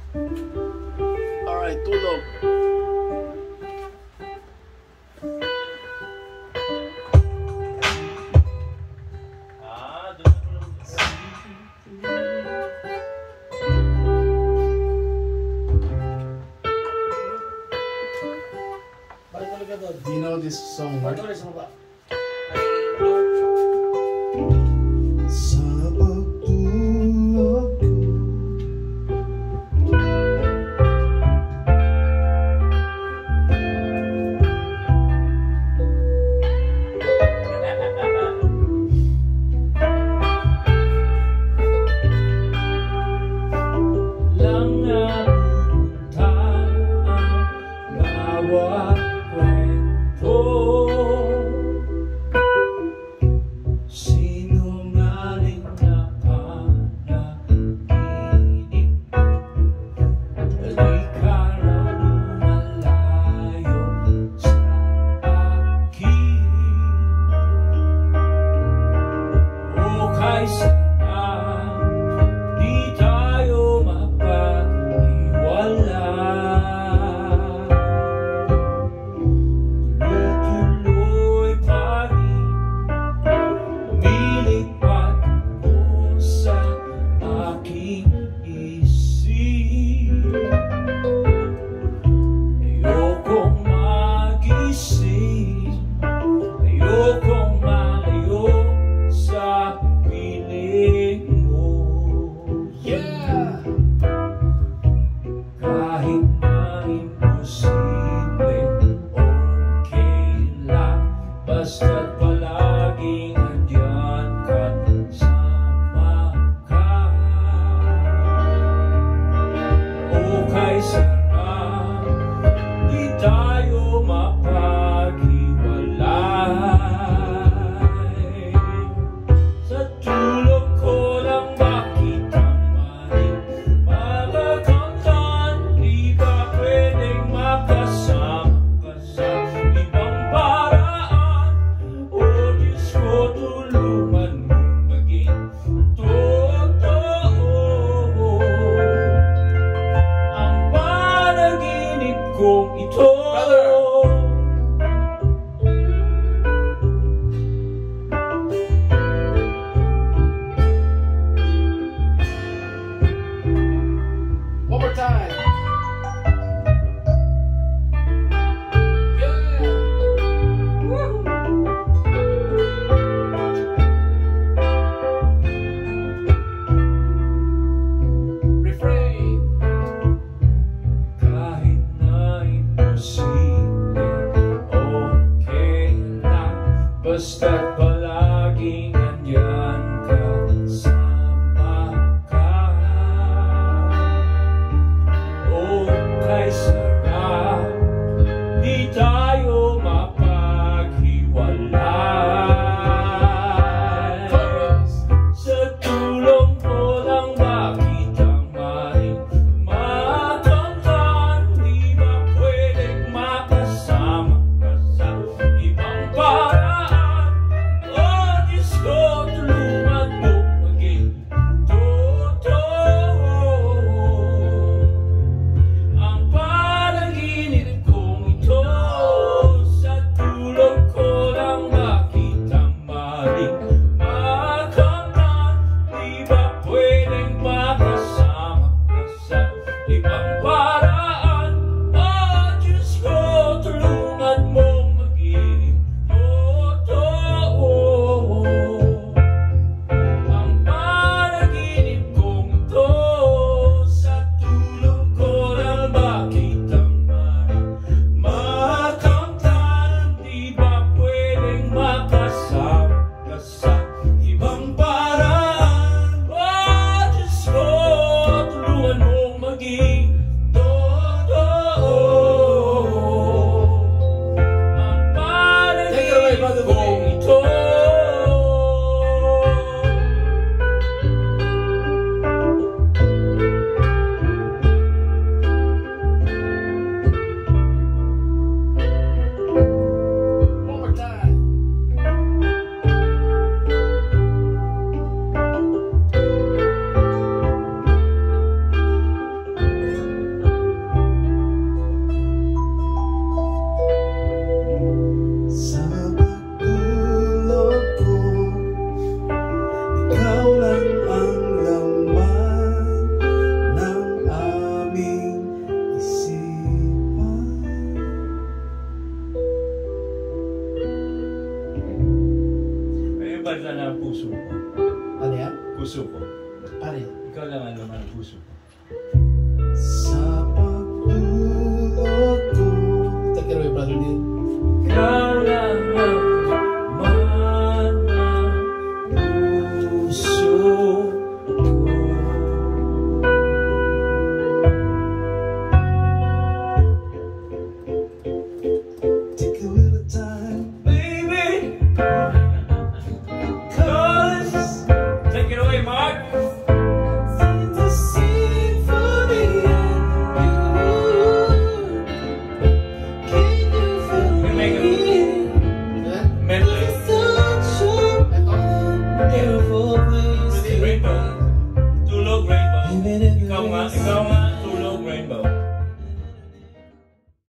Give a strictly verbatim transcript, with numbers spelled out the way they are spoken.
Alright, tulog. Ah, doon na tulog. Balik talaga doon. Do you know this song, Balik right? ulit sa baba. Sa pagtulog ko, lang napunta ang bawat kwento. Sinungaling na panaginip, balik ka raw lumalayo sa akin. O kaysa di tayo mapaghiwalay, tuloy-tuloy pa rin lumilipad ko sa aking isip. Ayokong magising, ayokong malayo sa piling mo. yeah! Kahit na imposible, okay lang, basta't palaging andyan ka't sama ka. Okay, sarap, di tayo mapaghiwalay. Sa tulog ko lang makitang maling magkakamtan, di ba pwedeng makasama ka sa ibang paraan? O Diyos ko, tulungan mo maging totoo ang panaginip kong ito. One more time. Yeah. Refrain. Kahit na imposible, okay lang, basta't palaging andyan kasama ka. Okay, sarap, di tayo mapaghiwalay. Sa tulong ko lang makitang maling makamtan, di ba pwedeng makasama ka sa ibang paraan? O Diyos ko, tulungan mo maging totoo ang panaginip kong ito. Sa tulog ko lang makitang maling makamtan, di ba pwedeng makasama ka sa ibang paraan? O Diyos ko, tulungan mo maging totoo ang panaginip kong ito. Sa tulog ko lang makitang maling makamtan, di ba pwedeng makasama ka sa ibang paraan? O Diyos ko, tulungan mong maging Sa pagtulog ko. Take it away, brother Neil. Ikaw lang ang laman ng puso ko. Take a little time, Baby, 'cause take it away, Mark. sing the symphony and you. Can you feel You make me? Medley. Such a beautiful place. Rainbow. Tulog Rainbow. Even in the Ikaw nga, ikaw nga, Tulog Rainbow.